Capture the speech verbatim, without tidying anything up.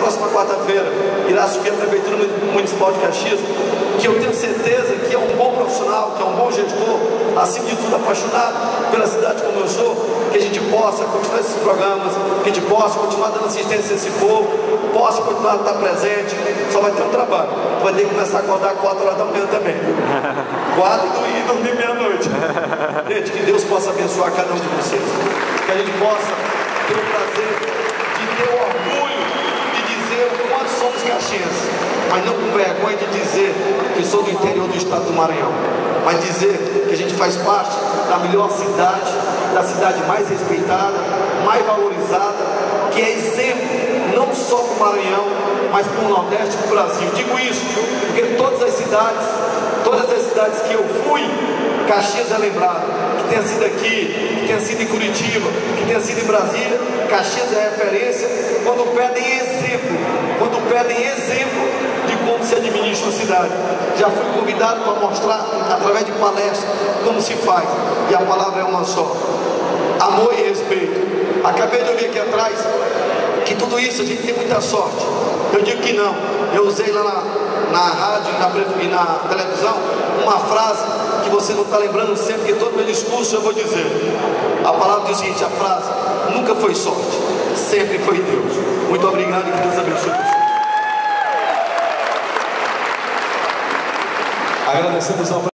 próxima quarta-feira irá assumir a Prefeitura Municipal de Caxias, que eu tenho certeza que é um bom profissional, que é um bom gestor, acima de tudo apaixonado pela cidade como eu sou, que a gente possa continuar esses programas, que a gente possa continuar dando assistência a esse povo, possa continuar a estar presente. Só vai ter um trabalho, vai ter que começar a acordar quatro horas da manhã também, quatro e dormir meia-noite. Gente, que Deus possa abençoar cada um de vocês, que a gente possa ter o prazer de ter o orgulho de dizer o quanto somos caxienses, mas não com vergonha de dizer que sou do interior do estado do Maranhão, mas dizer que a gente faz parte da melhor cidade, da cidade mais respeitada, mais valorizada, que é exemplo não só para o Maranhão, mas para o Nordeste e para o Brasil. Digo isso porque todas as cidades, todas as cidades que eu fui, Caxias é lembrado, que tenha sido aqui, que tenha sido em Curitiba, que tenha sido em Brasília, Caxias é referência quando pedem exemplo, quando pedem exemplo de como se administra a cidade. Já fui convidado para mostrar, através de palestras, como se faz, e a palavra é uma só: amor e respeito. Acabei de ouvir aqui atrás que tudo isso a gente tem muita sorte. Eu digo que não. Eu usei lá na, na rádio e na, e na televisão uma frase que você não está lembrando sempre, porque todo meu discurso eu vou dizer. A palavra diz o seguinte: a frase nunca foi sorte, sempre foi Deus. Muito obrigado e que Deus abençoe você. Agradecemos ao